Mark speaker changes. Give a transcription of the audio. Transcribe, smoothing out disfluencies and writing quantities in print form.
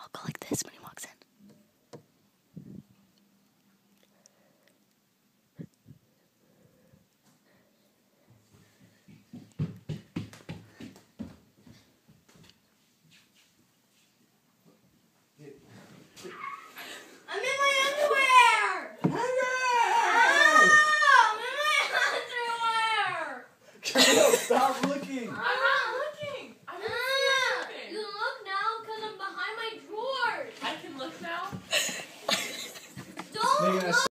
Speaker 1: I'll go like this when he walks in.
Speaker 2: I'm in my underwear! I'm in my underwear!
Speaker 3: Stop looking!
Speaker 2: I'm not looking! I don't see anything. You look now because I'm behind my drawers. I can look now? Don't look!